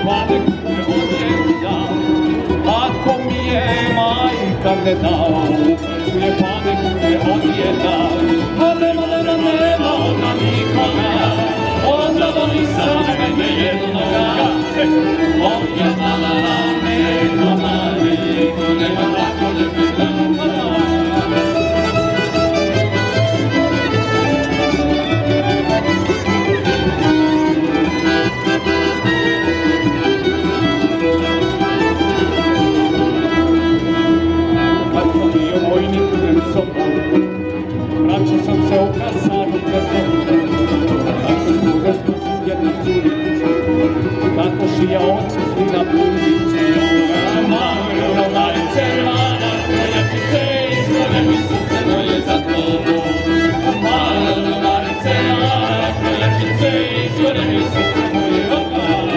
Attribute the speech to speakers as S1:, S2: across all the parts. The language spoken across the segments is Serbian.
S1: panek me odjeda, ako mi je majka ne dao, me panek me odjeda, a nema ona nikoga, onda voli sa mene jednoga. Moja mala nema niko, nema tako lepega. Vraćao sam se u kasarnu pred tako sluga spustiti jedna curica, tako šija oči svi na puzici. Marice, mala, koljačice, izgleda mi srce moje za tobom. Marice, mala, koljačice, izgleda mi srce moje za tobom.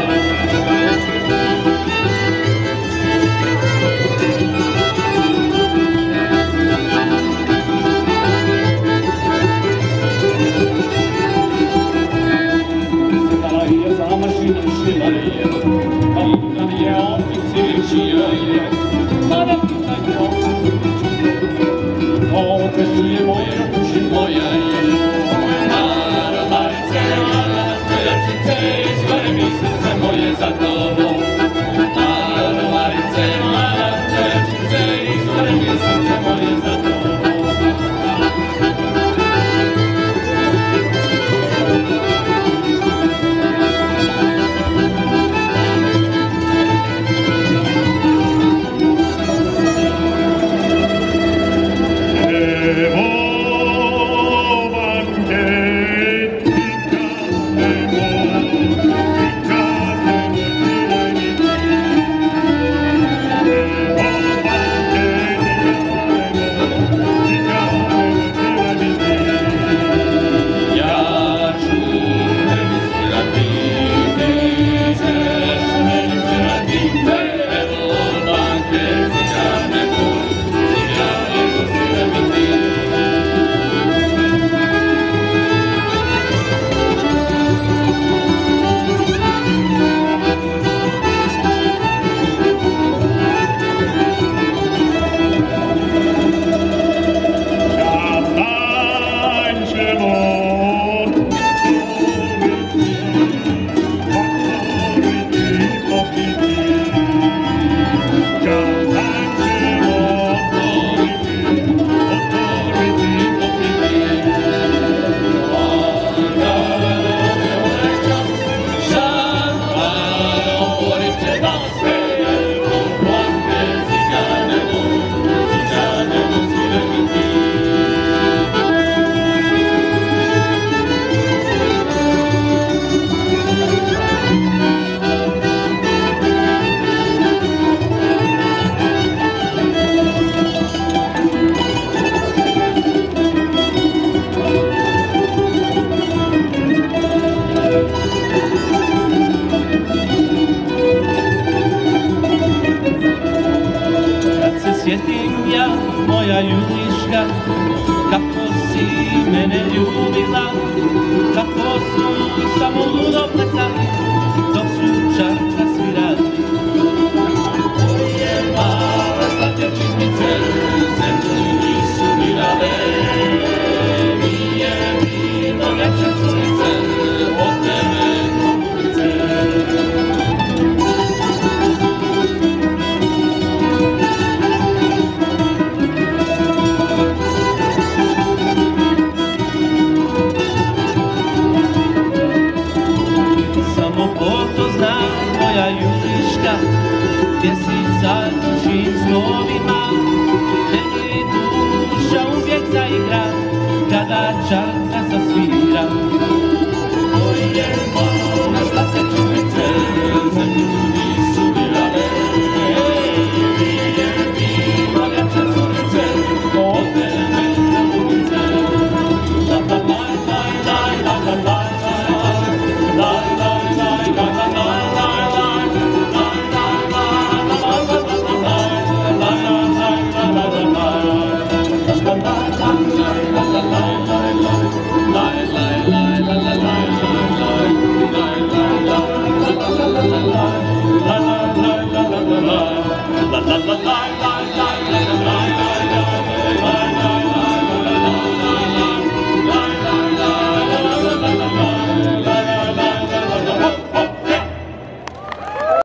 S1: la la la la la la la la la.